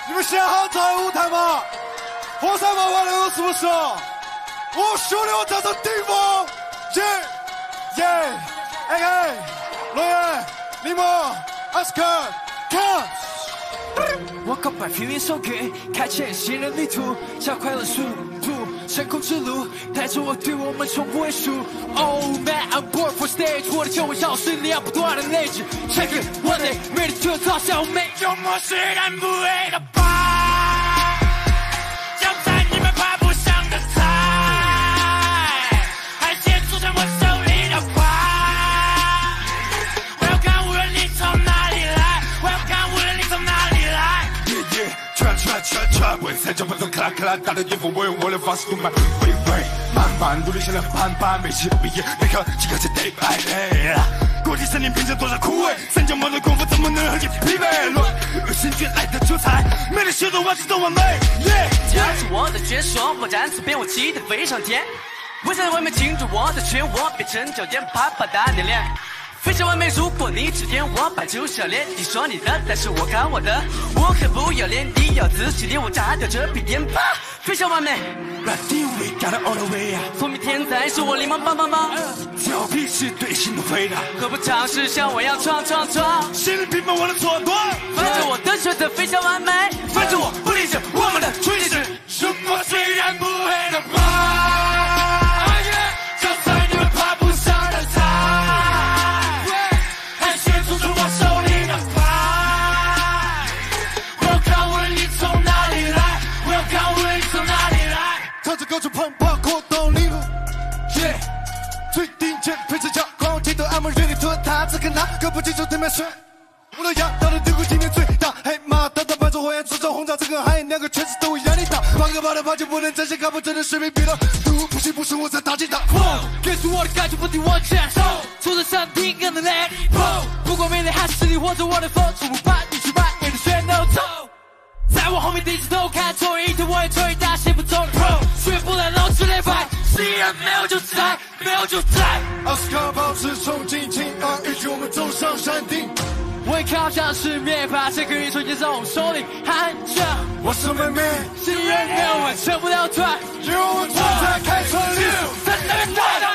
你们想好这舞台吗？火山娃娃的是不是？我兄弟，我站上顶峰，耶！哎，罗源、李梦、阿斯克，看！ 我告白拼命手给，开启新的旅途，加快了速度，升空之路，带着我对我们从不会输。Oh man, I'm born for stage， 我的酒味消失，力量不断的内置。Check it one day， 美丽就照相美，幽默是然不会的吧。将在你们爬不上的台，海鲜组成我手里的牌。我要看无论你从哪里来，我要看无论你从哪里来。 为三角盘中克拉克拉大的烟火，我用我的方式堵满回味。慢慢努力向了攀爬，每期毕业每刻几个字 day by day。过去3年凭着多少苦味，三角毛的功夫怎么能和你匹配？论恶心眷爱的韭菜，没得写作完成都完美。 夹着我的绝爽，我展翅边我气得飞上天。围在外面盯着我的圈，我变成脚尖啪啪打你脸。飞向完美，如果你指点我摆出笑脸，你说你的，但是我看我的，我可不要脸，你要仔细点，我炸掉这鼻烟吧。飞向完美 ，Ready we got it all the way 啊！ 聪明天才是我灵忙棒棒棒， 调皮是对心的回答， 何不尝试像我要闯？ 心里批判我的错断， 反正我的选择飞向完美， 反正我不理解我们的垂直，生活虽然不会的吧。就在你们爬不上的台。 唱着歌就澎湃扩动力量，最顶尖配置加光，听到俺们热力拖沓，只看他搞不清楚对面水。我的压倒的帝国今天最大，黑马大大伴奏火焰制造轰炸，这个海两个圈子都一样的大，八个八的八就不能展现，看不真的水平比了，不行不是我在打击他。 跟随我的感觉不停往前走，冲着上天更能 let it go， 不管命令还是实力或者我的风，从不怕你去 ride， 给你选 no 走。在我后面低着头看，错一天我也错一大，写不走的 pro， 学不来老子来摆，虽然没有就在，没有就在。 奥斯卡保持冲劲，轻而易举我们走上山顶。 我也靠向世面，把这个宇宙接在我手里，喊着我是妹妹， 新人没有完成不了团， 只有我们团才开创力。